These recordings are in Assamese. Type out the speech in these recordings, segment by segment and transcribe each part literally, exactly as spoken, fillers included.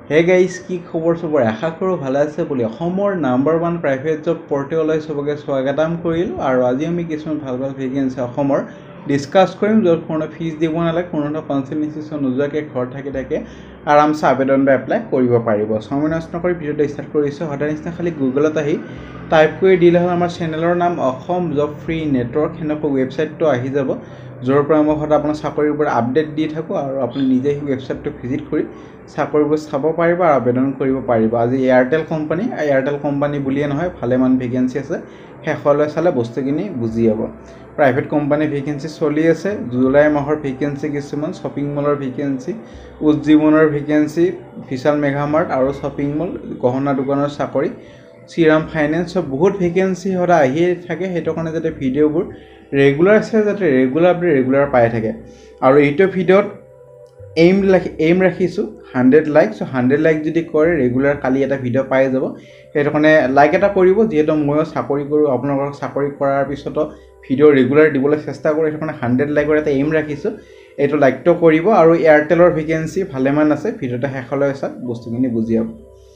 Hey guys, কি খবৰ সবৰ আশা কৰো ভালে আছে বুলি অসমৰ নাম্বাৰ ওৱান প্ৰাইভেট জব পৰ্টেললৈ সবকে স্বাগতম কৰিলো আৰু আজি আমি কিছুমান ভাল ভাল ভেকেন্সি অসমৰ ডিসকাস কৰিম য'ত কোনো ফিজ দিব নালাগে কোনো কনসালটেন্সি নোযোৱাকৈ ঘৰ থাকি থাকে আৰামছে আবেদন বা এপ্লাই কৰিব পাৰিব সময় নষ্ট নকৰি ভিডিঅ'টো ষ্টাৰ্ট কৰিছো হঠাৎ নিচিনা খালি গুগলত আহি টাইপ কৰি দিলে হ'ল আমাৰ চেনেলৰ নাম অসম জব ফ্ৰী নেটৱৰ্ক হেনকৈ ৱেবছাইটটো আহি যাব য'ৰ পৰা মই হঠাৎ আপোনাৰ চাকৰিৰ ওপৰত আপডেট দি থাকো আৰু আপুনি নিজে এই ৱেবছাইটটো ভিজিট কৰি চাকৰিবোৰ চাব পাৰিব আৰু আবেদন কৰিব পাৰিব আজি এয়াৰটেল কোম্পানী এয়াৰটেল কোম্পানী বুলিয়ে নহয় ভালেমান ভেকেন্সি আছে হেখলৈ চালে বস্তুখিনি বুজি যাব প্ৰাইভেট কোম্পানী ভেকেন্সি চলি আছে জুলাই মাহৰ ভেকেন্সি কিছুমান শ্বপিং মলৰ ভেকেন্সি উজ্জীৱনৰ ভেকেন্সি বিশাল মেগামাৰ্ট আৰু শ্বপিং মল গহনা দোকানৰ চাকৰি শ্ৰীৰাম ফাইনেন্স বহুত ভেকেন্সি হৰা আহি থাকে হেটো কাৰণে যাতে ভিডিঅ'বোৰ ৰেগুলাৰ আছে যাতে ৰেগুলাৰ আপডেট ৰেগুলাৰ পাই থাকে আৰু এইটো ভিডিঅ'ত এইম এইম ৰাখিছো hundred like so hundred like যদি কৰে ৰেগুলাৰ কালি এটা ভিডিঅ' পাই যাব হেটো কাৰণে লাইক এটা কৰিব যেহেতু মই চাকৰি কৰো আপোনালোকৰ চাকৰি কৰাৰ পিছত ভিডিঅ' ৰেগুলাৰ দিবলৈ চেষ্টা কৰি হেটো কাৰণে হাণ্ড্ৰেড লাইকৰ এটা এইম ৰাখিছো এটো লাইকটো কৰিব আৰু এয়াৰটেলৰ ভেকেন্সি ভালেমান আছে ভিডিঅ'টা হেখলৈ চাক বস্তুখিনি বুজি যাব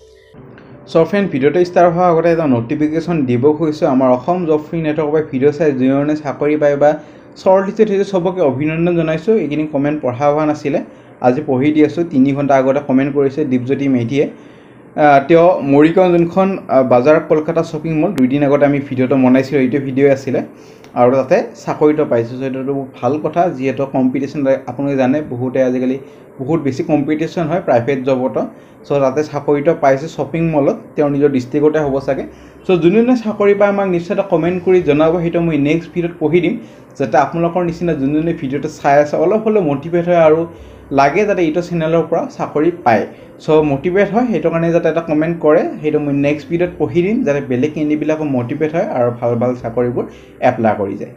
সো ফ্ৰেন্ড ভিডিঅ'টো ষ্টাৰ্ট হোৱাৰ আগতে এটা নটিফিকেশন দিব খুজিছো আমাৰ অসম জব ফ্ৰী নেটৱৰ্কৰ পৰা ভিডিঅ' চাই যিজনে চাকৰি পায় বা শৰ্ট লিষ্টত হৈছে সবকে অভিনন্দন জনাইছো এইখিনি কমেন্ট পঢ়া হোৱা নাছিলে আজি পঢ়ি দি আছো তিনি ঘণ্টা আগতে কমেন্ট কৰিছে দীপজ্যোতি মেধিয়ে তেও মৰিগাঁও যোনখন বাজাৰ কলকাতা শ্বপিং মল দুই দিন আগতে আমি ভিডিঅ'টো বনাইছিলো এইটো ভিডিঅ' আছিলে আৰু তাতে চাকৰিটো পাইছো সো এটো ভাল কথা যেহেতু কম্পিটিশন আপুনি জানে বহুতে আজিকালি বহুত বেছি কম্পিটিশন হয় প্ৰাইভেট জবত সো তাতে চাকৰিটো পাইছে শ্বপিং মলত তেও নিজৰ ডিস্ট্ৰিক্টতে হ'ব সাকে সো যোনজনে চাকৰি পায় আমাক নিশ্চয় কমেন্ট কৰি জনাব হেটো মই নেক্সট ভিডিঅ'ত পঢ়ি দিম যাতে আপোনালোকৰ নিচিনা যোনজনে ভিডিঅ'টো চাই আছে অলপ হলে মোটিভেট হয় আৰু লাগে যাতে এইটো চেনেলৰ পৰা চাকৰি পায় সো মোটিভেট হয় হেটো কাৰণে যাতে এটা কমেন্ট কৰে হেটো মই নেক্সট ভিডিঅ'ত পঢ়ি দিম যাতে বেলেগ কেণ্ডিবিলাকো মোটিভেট হয় আৰু ভাল ভাল চাকৰিবোৰ এপ্লাই কৰি যায়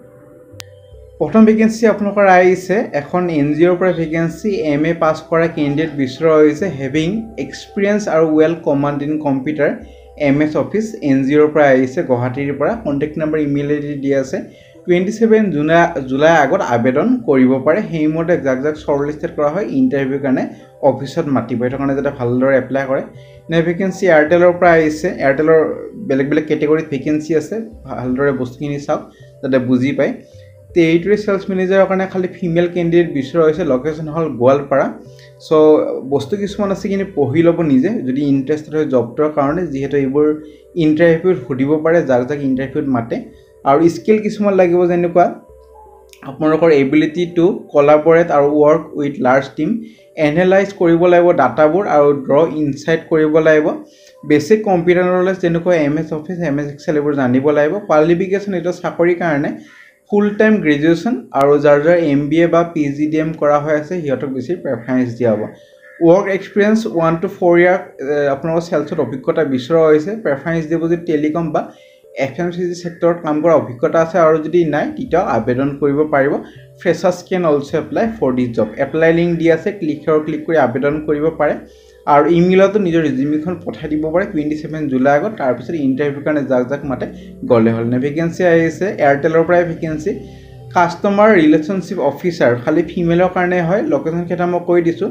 প্ৰথম ভেকেন্সি আপোনালোকৰ আহিছে এখন এনজিঅ'ৰ পৰা ভেকেন্সি এমএ পাস কৰা কেণ্ডিডেট বিচৰা হৈছে হেভিং এক্সপেৰিয়েন্স আৰু well command in computer MS office এনজিঅ'ৰ পৰা আহিছে গুৱাহাটীৰ পৰা কন্টেক্ট নম্বৰ ইমেইল আইডি দি আছে twenty-seven জুলাই আগত আবেদন কৰিব পাৰে হেইমতে জাক জাক শৰ্টলিস্টেড কৰা হয় ইন্টাৰভিউ কাৰণে অফিসত মাতিব এটো কাৰণে যাতে ভালদৰে এপ্লাই কৰে নে ভেকেন্সি এয়াৰটেলৰ পৰা আহিছে এয়াৰটেলৰ বেলেগ বেলেগ ক্যাটাগৰীত ভেকেন্সি আছে ভালদৰে বস্তুখিনি চাওক যাতে বুজি পায় টেৰিটৰি সেলস মেনেজাৰৰ কাৰণে খালি ফিমেল ক্যান্ডিডেট বিচৰা হৈছে লোকেশন হল গোৱালপাৰা সো বস্তু কিছুমান আছে কিনে পঢ়ি লব নিজে যদি ইন্টাৰেস্টেড হয় জবটোৰ কাৰণে যেহেতু এইবোৰ ইন্টাৰভিউত সুধিব পাৰে জাক জাক ইন্টাৰভিউত মাতে আৰু স্কিল কিছুমান লাগিব যেনেকুৱা আপোনালোকৰ এবিলিটি টু কোলাবৰেট আৰু work with large team analyse কৰিব লাগিব ডাটাবোৰ আৰু ড্ৰ ইনসাইট কৰিব লাগিব বেসিক কম্পিউটাৰ নলেজ যেনেকুৱা এমএছ অফিস এমএছ এক্সেল এইবোৰ জানিব লাগিব কোৱালিফিকেশন এটা চাকৰিৰ কাৰণে ফুল টাইম গ্ৰেজুৱেচন আৰু যাৰ যাৰ এমবিএ বা পিজিডিএম কৰা হৈ আছে হিয়তক বেছি প্ৰেফাৰেন্স দিয়া হ'ব work experience one to four year আপোনালোকৰ সেলছত অভিজ্ঞতা বিচৰা হৈছে প্ৰেফাৰেন্স দিব যে টেলিকম বা এফএমসিজি সেক্টৰত কাম কৰা অভিজ্ঞতা আছে আৰু যদি নাই তেতিয়া আবেদন কৰিব পাৰিব freshers can also apply for this job apply link দি আছে ক্লিক আৰু ক্লিক কৰি আবেদন কৰিব পাৰে আৰু ইমেইলতো নিজৰ ৰিজিউমিখন পঠাই দিব পাৰে twenty-seven জুলাই আগত তাৰ পিছত ইন্টাৰভিউ কাৰণে জাক জাক মাতে গলে হল নে ভেকেন্সি আহিছে এয়াৰটেলৰ পৰা ভেকেন্সি কাস্টমাৰ ৰিলেশনশিপ অফিচাৰ খালি ফিমেলৰ কাৰণে হয় লোকেশন কেটা মই কৈ দিছো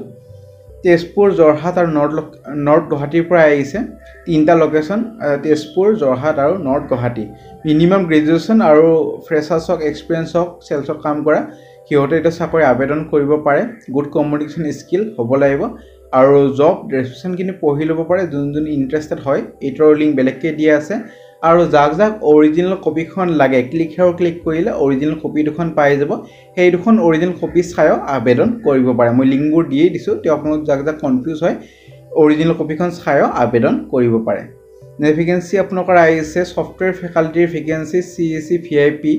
তেজপুৰ জৰহাট আৰু নৰ্থ নৰ্থ গুৱাহাটীৰ পৰা আহিছে তিনটা লোকেশন তেজপুৰ জৰহাট আৰু নৰ্থ গুৱাহাটী মিনিমাম গ্ৰেজুৱেচন আৰু ফ্ৰেছাৰ্ছক এক্সপেৰিয়েন্সক সেলছত কাম কৰা হিয়তে এটা চাকৰি আবেদন কৰিব পাৰে গুড কমিউনিকেশন স্কিল হ'ব লাগিব আৰু জব ডেসক্ৰিপচন কিনে পঢ়ি ল'ব পাৰে যোন যোন ইন্টাৰেস্টেড হয় এইটোৰ লিংক বেলেগকে দিয়া আছে আৰু জাক জাক অৰিজিনাল কপিখন লাগে ক্লিক আৰু ক্লিক কৰিলে অৰিজিনাল কপি দুখন পাই যাব সেই দুখন অৰিজিনাল কপি চাইও আবেদন কৰিব পাৰে মই লিংকবোৰ দিয়ে দিছো তে আপোনালোক জাক জাক কনফিউজ হয় অৰিজিনাল কপিখন চাইও আবেদন কৰিব পাৰে নে ভেকেন্সি আপোনালোকৰ আহিছে সফটওয়্যাৰ ফেকাল্টিৰ vacancy CAC VIP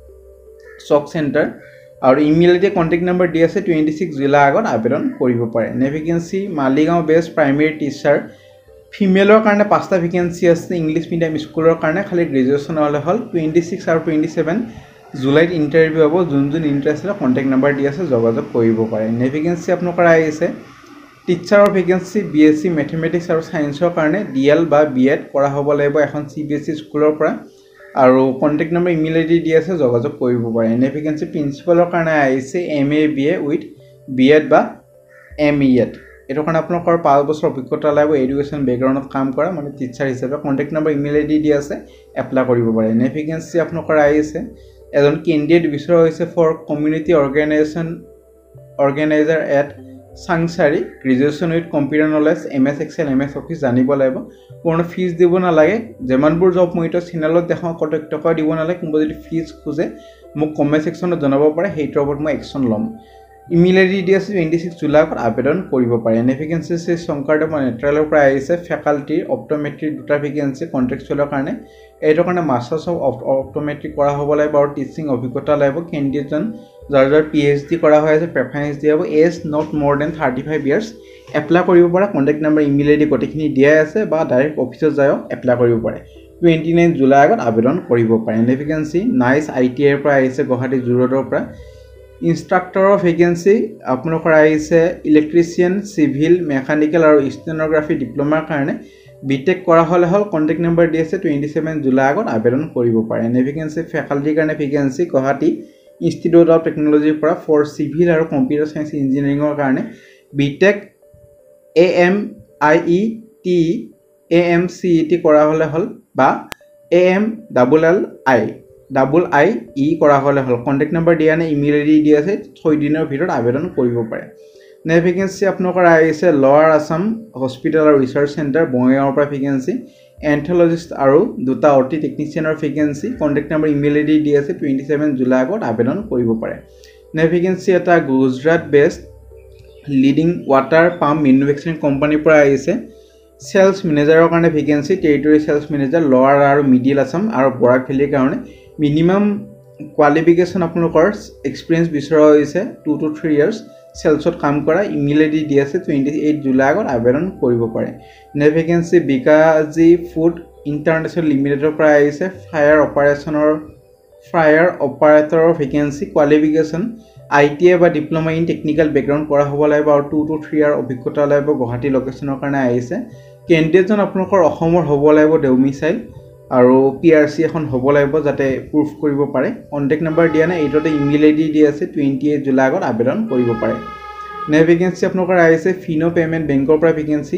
Chowk centre আৰু ইমেইল আইডি কন্টাক্ট নম্বৰ দি আছে twenty-six জুলাই আগত আবেদন কৰিব পাৰে নে vacancy Maligaon best primary teacher ফিমেলৰ কাৰণে পাঁচটা ভেকেন্সি আছে ইংলিশ মিডিয়াম স্কুলৰ কাৰণে খালি গ্ৰেজুৱেচন হলে হল twenty-six আৰু twenty-seven জুলাইত ইন্টাৰভিউ হ'ব যোন যোন ইন্টাৰেস্টেড কন্টাক্ট নম্বৰ দি আছে যোগাযোগ কৰিব পাৰে নে ভেকেন্সি আপোনালোকৰ আহিছে টিচাৰৰ ভেকেন্সি বিএসসি ম্যাথমেটিক্স আৰু সায়েন্সৰ কাৰণে ডিএল বা বিএড কৰা হ'ব লাগিব এখন সিবিএসই স্কুলৰ পৰা আৰু কন্টাক্ট নম্বৰ ইমেইল আইডি দি আছে যোগাযোগ কৰিব পাৰে নে ভেকেন্সি প্ৰিন্সিপালৰ কাৰণে আহিছে এমএ বিএ উইথ বিএড বা এমইএড এইটো কাৰণে আপোনালোকৰ পাঁচ বছৰ অভিজ্ঞতা লাগিব এডুকেশ্যন বেকগ্ৰাউণ্ডত কাম কৰা মানে টিচাৰ হিচাপে কণ্টেক্ট নম্বৰ ইমেইল আইডি দি আছে এপ্লাই কৰিব পাৰে নে ভেকেন্সি আপোনালোকৰ আহিছে এজন কেণ্ডিডেট বিচৰা হৈছে for community organisation organiser at Sangsari graduation with computer knowledge M S Excel M S office জানিব লাগিব কোনো ফিজ দিব নালাগে যিমানবোৰ জব মই এটা চেনেলত দেখাওঁ কত টকা দিব নালাগে কোনোবা যদি ফিজ খোজে মোক কমেণ্ট সেকশ্যনত জনাব পাৰে সেইটোৰ ওপৰত মই একশ্যন ল'ম ইমেইল আইডি দি আছে টুৱেণ্টি ছিক্স জুলাইত আবেদন কৰিব পাৰে এনে ভেকেন্সি শংকৰদেৱ নেট্ৰেলৰ পৰা আহিছে ফেকাল্টি অপটোমেট্ৰি দুটা ভেকেন্সি কন্ট্ৰেকচুৱেলৰ কাৰণে এইটো কাৰণে মাষ্টাৰ্ছ অফ অপটোমেট্ৰি কৰা হ'ব লাগিব আৰু টিচিং অভিজ্ঞতা লাগিব কেণ্ডিডেটজন যাৰ যাৰ পি এইচ ডি কৰা হৈ আছে প্ৰেফাৰেঞ্চ দিয়া হ'ব age not more than thirty five years apply কৰিব পৰা কণ্টেক্ট নম্বৰ ইমেইল আইডি গোটেইখিনি দিয়াই আছে বা ডাইৰেক্ট অফিচত যায়ও এপ্লাই কৰিব পাৰে টুৱেণ্টি নাইন জুলাই আগত আবেদন কৰিব পাৰে এনে ভেকেন্সি নাইচ আই টি আইৰ পৰা আহিছে গুৱাহাটী জুৰোডৰ পৰা ইনষ্ট্ৰাক্টৰৰ ভেকেন্সি আপোনালোকৰ আহিছে ইলেক্ট্ৰিচিয়ান চিভিল মেকানিকেল আৰু ষ্টেনোগ্ৰাফি ডিপ্ল'মাৰ কাৰণে বিটেক কৰা হ'লে হ'ল কণ্টেক্ট নম্বৰ দি আছে টুৱেণ্টি ছেভেন জুলাই আগত আবেদন কৰিব পাৰে এনে ভেকেন্সি ফেকাল্টিৰ কাৰণে ভেকেন্সি গুৱাহাটী ইনষ্টিটিউট অফ টেকন'লজিৰ পৰা ফৰ চিভিল আৰু কম্পিউটাৰ চায়েন্স ইঞ্জিনিয়াৰিঙৰ কাৰণে BTech A M I E T A M C E T কৰা হ'লে হ'ল বা A M double L I double I E কৰা হ'লে হ'ল কণ্টেক্ট নম্বৰ দিয়া নে ইমেইল আইডি দি আছে ছয় দিনৰ ভিতৰত আবেদন কৰিব পাৰে নে ভেকেন্সি আপোনালোকৰ আহিছে লৱাৰ আছাম হস্পিটেল আৰু ৰিচাৰ্চ চেণ্টাৰ বঙাইগাঁৱৰ পৰা ভেকেন্সি এন্থলজিষ্ট আৰু দুটা অটি টেকনিচিয়ানৰ vacancy contact number email ID দি আছে টুৱেণ্টি ছেভেন জুলাই আগত আবেদন কৰিব পাৰে নে ভেকেন্সি এটা Gujarat best leading water pump manufacturing কোম্পানীৰ পৰা আহিছে সেলছ মেনেজাৰৰ কাৰণে vacancy territory sales manager lower আৰু মিডিল আছাম আৰু বৰাক ভেলীৰ কাৰণে মিনিমাম কোৱালিফিকেশ্যন আপোনালোকৰ এক্সপিৰিয়েঞ্চ বিচৰা হৈছে টু টু থ্ৰী ইয়াৰ্ছ সেলছত কাম কৰা ইমেইল আইডি দি আছে টুৱেণ্টি এইট জুলাই আগত আবেদন কৰিব পাৰে নে ভেকেন্সি বিকাজি ফুড ইণ্টাৰনেশ্যনেল লিমিটেডৰ পৰা আহিছে ফায়াৰ অপাৰেশ্যনৰ ফায়াৰ অপাৰেটৰৰ vacancy qualification I T I বা ডিপ্ল'মা ইন টেকনিকেল বেকগ্ৰাউণ্ড কৰা হ'ব লাগিব আৰু টু টু থ্ৰী ইয়াৰ অভিজ্ঞতা লাগিব গুৱাহাটী লোকেশ্যনৰ কাৰণে আহিছে কেণ্ডিডেটজন আপোনালোকৰ অসমৰ হ'ব লাগিব ডমিচাইল আৰু পি আৰ চি এখন হ'ব লাগিব যাতে প্ৰুফ কৰিব পাৰে কণ্টেক্ট নম্বৰ দিয়া নাই এইটোতে ইমেইল আই ডি দি আছে টুৱেণ্টি এইট জুলাই আগত আবেদন কৰিব পাৰে নে ভেকেন্সি আপোনালোকৰ আহিছে ফিনো পে'মেণ্ট বেংকৰ পৰা ভেকেন্সি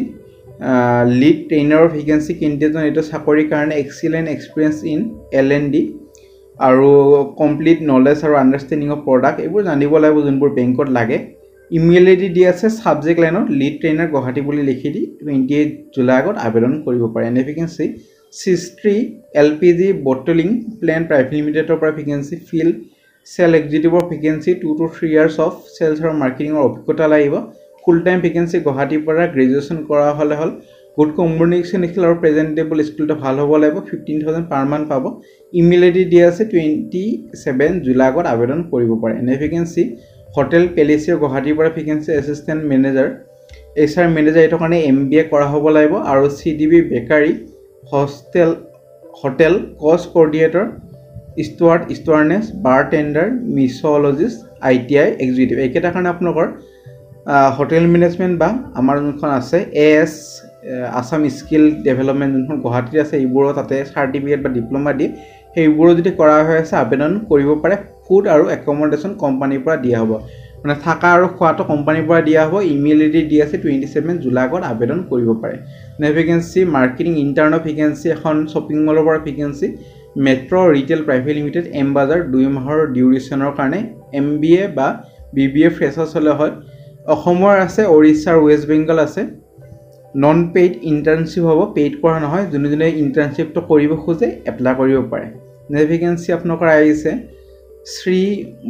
লিড ট্ৰেইনাৰৰ ভেকেন্সি কেণ্ডিডেটজন এইটো চাকৰিৰ কাৰণে excellent experience in L N D আৰু কমপ্লিট নলেজ আৰু আণ্ডাৰষ্টেণ্ডিং অফ প্ৰডাক্ট এইবোৰ জানিব লাগিব যোনবোৰ বেংকত লাগে ইমেইল আই ডি দি আছে ছাবজেক্ট লাইনত লিড ট্ৰেইনাৰ গুৱাহাটী বুলি লিখি দি টুৱেণ্টি এইট জুলাই আগত আবেদন কৰিব পাৰে এনে ভেকেন্সি চিষ্ট্ৰি L P G bottling plant private লিমিটেডৰ পৰা ভেকেন্সি ফিল্ড চেল এক্সিকিউটিভৰ vacancy two to three years of sales আৰু মাৰ্কেটিঙৰ অভিজ্ঞতা লাগিব ফুল টাইম ভেকেন্সি গুৱাহাটীৰ পৰা গ্ৰেজুৱেশ্যন কৰা হ'লে হ'ল গুড কমিউনিকেশ্যন স্কিল আৰু প্ৰেজেণ্টেবল স্কিলটো ভাল হ'ব লাগিব ফিফটিন থাউজেণ্ড পাৰ মান্থ পাব ইমেইল আই ডি দি আছে টুৱেণ্টি ছেভেন জুলাই আগত আবেদন কৰিব পাৰে এনে ভেকেন্সি হোটেল পেলেচিয়া গুৱাহাটীৰ পৰা vacancy assistant manager H R manager এইটো কাৰণে এম বি এ কৰা হ'ব লাগিব আৰু C D B bakery hostel hotel cost coordinator steward stewardess bartender mixologist I T I executive এইকেইটাৰ কাৰণে আপোনালোকৰ হোটেল মেনেজমেণ্ট বা আমাৰ যোনখন আছে A S Assam skill development যোনখন গুৱাহাটীত আছে এইবোৰো তাতে চাৰ্টিফিকেট বা ডিপ্ল'মা দিয়ে সেইবোৰো যদি কৰা হৈ আছে আবেদন কৰিব পাৰে ফুড আৰু একমডেশ্যন কোম্পানীৰ পৰা দিয়া হ'ব মানে থাকা আৰু খোৱাটো কোম্পানীৰ পৰা দিয়া হ'ব ইমেইল আই ডি দি আছে টুৱেণ্টি ছেভেন জুলাই আগত আবেদন কৰিব পাৰে নে ভেকেন্সি মাৰ্কেটিং ইণ্টাৰ্ণৰ ভেকেন্সি এখন শ্বপিং মলৰ পৰা vacancy metro' retail private limited M Bazaar দুই মাহৰ ডিউৰেশ্যনৰ কাৰণে এম বি এ বা বি বি এ ফ্ৰেছাৰ্ছ হ'লে হয় অসমৰ আছে ওড়িশা আৰু ৱেষ্ট বেংগল আছে নন পেইড ইণ্টাৰ্ণশ্বিপ হ'ব পেইড কৰা নহয় যোনে যোনে ইণ্টাৰ্ণশ্বিপটো কৰিব খোজে এপ্লাই কৰিব পাৰে নে ভেকেন্সি আপোনালোকৰ আহিছে Shri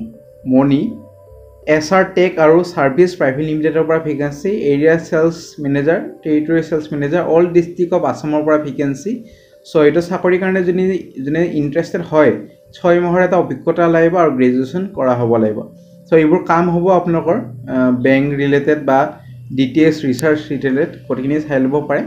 Mani S R tech আৰু ছাৰ্ভিচ প্ৰাইভেট লিমিটেডৰ পৰা vacancy area sales manager territory sales manager all district of আছামৰ পৰা ভেকেন্সি চ' এইটো চাকৰিৰ কাৰণে যোনে যোনে ইণ্টাৰেষ্টেড হয় ছয় মাহৰ এটা অভিজ্ঞতা লাগিব আৰু গ্ৰেজুৱেশ্যন কৰা হ'ব লাগিব চ' এইবোৰ কাম হ'ব আপোনালোকৰ বেংক ৰিলেটেড বা D T S research related গোটেইখিনি চাই ল'ব পাৰে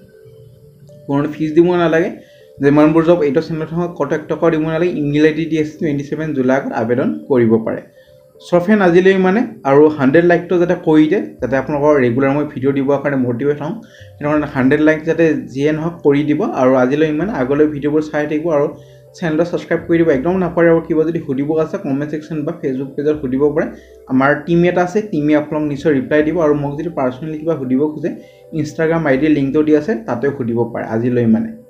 কোনো ফিজ দিব নালাগে যিমানবোৰ জব এইটো চেনেলত কণ্টেক্ট টকা দিব নালাগে ইমেইল আই ডি দি আছে টুৱেণ্টি ছেভেন জুলাই আগত আবেদন কৰিব পাৰে চ' ফ্ৰেণ্ড আজিলৈ মানে আৰু হাণ্ড্ৰেড লাইকটো যাতে কৰি দিয়ে যাতে আপোনালোকৰ ৰেগুলাৰ মই ভিডিঅ' দিবৰ কাৰণে মটিভেট হওঁ সেইটো কাৰণে হাণ্ড্ৰেড লাইক যাতে যিয়ে নহওক কৰি দিব আৰু আজিলৈ ইমান আগলৈ ভিডিঅ'বোৰ চাই থাকিব আৰু চেনেলটো ছাবস্ক্ৰাইব কৰি দিব একদম নাপাৰে আৰু কিবা যদি সুধিব আছে কমেণ্ট ছেকশ্যন বা ফেচবুক পেজত সুধিব পাৰে আমাৰ টিম এটা আছে টিমে আপোনাক নিশ্চয় ৰিপ্লাই দিব আৰু মোক যদি পাৰ্চনেলি কিবা সুধিব খোজে ইনষ্টাগ্ৰাম আইডি লিংকটো দি আছে তাতেও সুধিব পাৰে আজিলৈ মানে